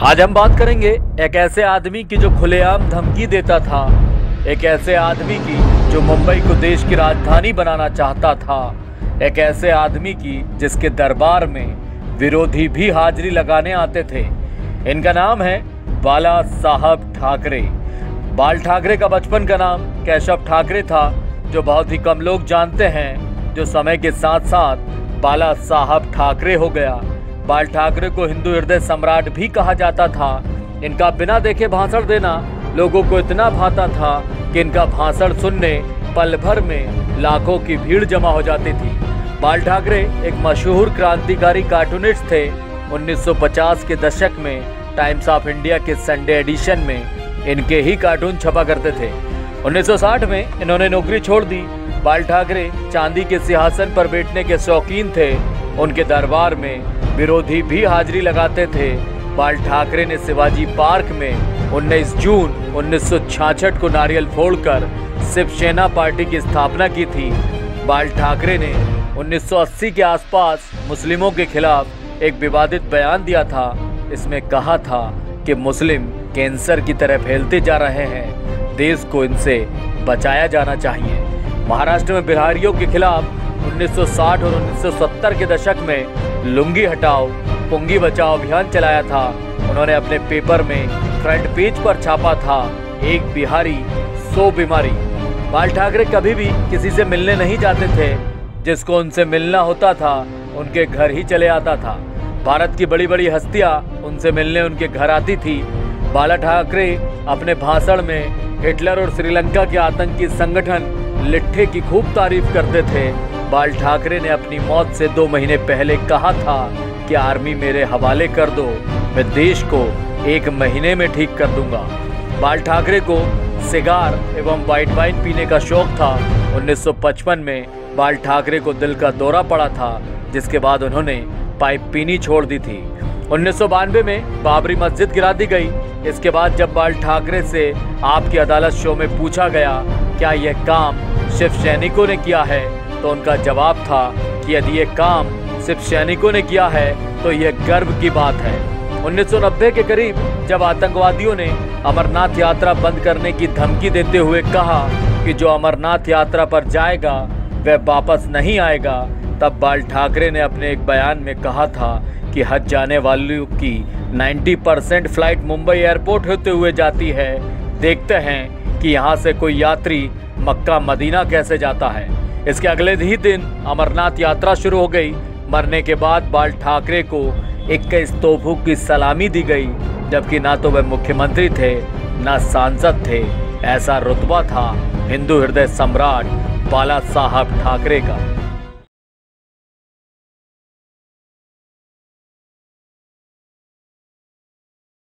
आज हम बात करेंगे एक ऐसे आदमी की जो खुलेआम धमकी देता था, एक ऐसे आदमी की जो मुंबई को देश की राजधानी बनाना चाहता था, एक ऐसे आदमी की जिसके दरबार में विरोधी भी हाजिरी लगाने आते थे। इनका नाम है बाला साहब ठाकरे। बाल ठाकरे का बचपन का नाम केशव ठाकरे था, जो बहुत ही कम लोग जानते हैं, जो समय के साथ साथ बाला साहब ठाकरे हो गया। बाल ठाकरे को हिंदू हृदय सम्राट भी कहा जाता था। इनका बिना देखे भाषण देना लोगों को इतना भाता था कि इनका भाषण सुनने पल भर में लाखों की भीड़ जमा हो जाती थी। बाल ठाकरे एक मशहूर क्रांतिकारी कार्टूनिस्ट थे। 1950 के दशक में टाइम्स ऑफ इंडिया के संडे एडिशन में इनके ही कार्टून छपा करते थे। 1960 में इन्होंने नौकरी छोड़ दी। बाल ठाकरे चांदी के सिंहासन पर बैठने के शौकीन थे। उनके दरबार में विरोधी भी हाजिरी लगाते थे। बाल ठाकरे ने शिवाजी पार्क में 19 जून 1966 को नारियल फोड़कर शिवसेना पार्टी की स्थापना की थी। बाल ठाकरे ने 1980 के आसपास मुस्लिमों के खिलाफ एक विवादित बयान दिया था। इसमें कहा था कि मुस्लिम कैंसर की तरह फैलते जा रहे हैं, देश को इनसे बचाया जाना चाहिए। महाराष्ट्र में बिहारियों के खिलाफ 1960 और 1970 के दशक में लुंगी हटाओ पुंगी बचाओ अभियान चलाया था। उन्होंने अपने पेपर में फ्रंट पेज पर छापा था, एक बिहारी 100 बीमारी। बाल ठाकरे कभी भी किसी से मिलने नहीं जाते थे। जिसको उनसे मिलना होता था उनके घर ही चले आता था। भारत की बड़ी बड़ी हस्तियां उनसे मिलने उनके घर आती थी। बाला ठाकरे अपने भाषण में हिटलर और श्रीलंका के आतंकी संगठन लिट्ठे की खूब तारीफ करते थे। बाल ठाकरे ने अपनी मौत से 2 महीने पहले कहा था कि आर्मी मेरे हवाले कर दो, मैं देश को 1 महीने में ठीक कर दूंगा। बाल ठाकरे को सिगार एवं व्हाइट वाइन पीने का शौक था। 1955 में बाल ठाकरे को दिल का दौरा पड़ा था, जिसके बाद उन्होंने पाइप पीनी छोड़ दी थी। 1992 में बाबरी मस्जिद गिरा दी गई। इसके बाद जब बाल ठाकरे से आपकी अदालत शो में पूछा गया क्या यह काम शिव सैनिकों ने किया है, तो उनका जवाब था कि यदि ये काम सिर्फ सैनिकों ने किया है तो यह गर्व की बात है। 1990 के करीब जब आतंकवादियों ने अमरनाथ यात्रा बंद करने की धमकी देते हुए कहा कि जो अमरनाथ यात्रा पर जाएगा वह वापस नहीं आएगा, तब बाल ठाकरे ने अपने एक बयान में कहा था कि हज जाने वालों की 90% फ्लाइट मुंबई एयरपोर्ट होते हुए जाती है। देखते हैं कि यहाँ से कोई यात्री मक्का मदीना कैसे जाता है। इसके अगले ही दिन अमरनाथ यात्रा शुरू हो गई। मरने के बाद बाल ठाकरे को 21 तोपों की सलामी दी गई, जबकि ना तो वह मुख्यमंत्री थे ना सांसद थे। ऐसा रुतबा था हिंदू हृदय सम्राट बाला साहब ठाकरे का।